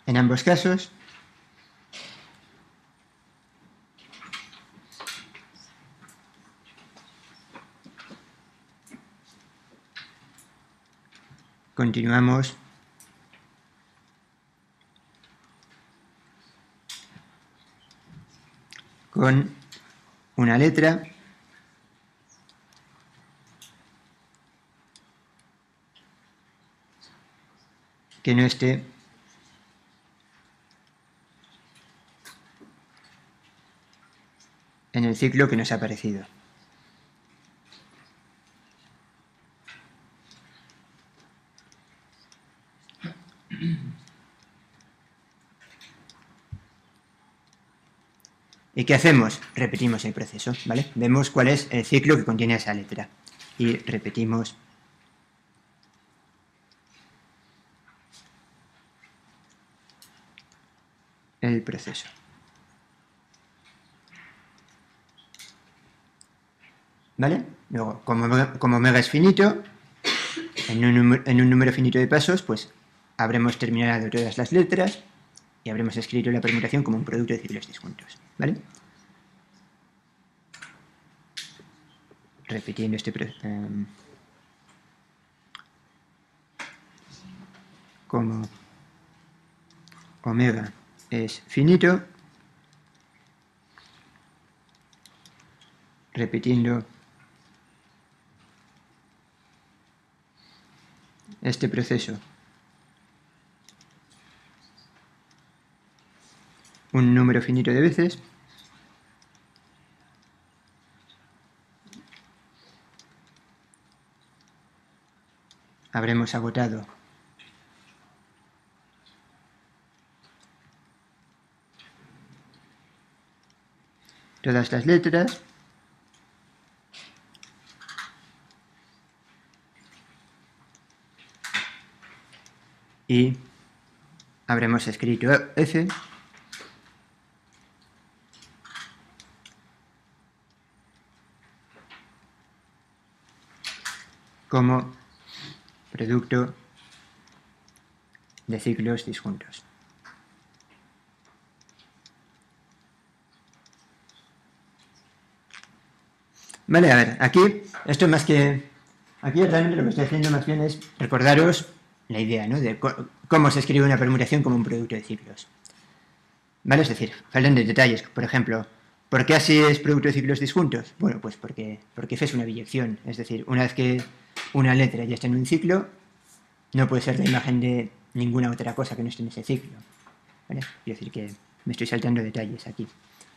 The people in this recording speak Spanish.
en ambos casos. Continuamos con una letra que no esté en el ciclo que nos ha aparecido. ¿Y qué hacemos? Repetimos el proceso, ¿vale? Vemos cuál es el ciclo que contiene esa letra. Y repetimos el proceso. ¿Vale? Luego, como omega es finito, en un número finito de pasos, pues habremos terminado todas las letras y habremos escrito la permutación como un producto de ciclos disjuntos, ¿vale? Repitiendo este proceso. Como omega es finito, repitiendo este proceso un número finito de veces, habremos agotado todas las letras y habremos escrito F como producto de ciclos disjuntos. Vale, a ver, aquí, esto más que... Aquí realmente lo que estoy haciendo más bien es recordaros la idea, ¿no? De cómo se escribe una permutación como un producto de ciclos. ¿Vale? Es decir, faltan de detalles. Por ejemplo, ¿por qué así es producto de ciclos disjuntos? Bueno, pues porque F es una biyección. Es decir, una vez que una letra ya está en un ciclo, no puede ser la imagen de ninguna otra cosa que no esté en ese ciclo. ¿Vale? Quiero decir que me estoy saltando detalles aquí.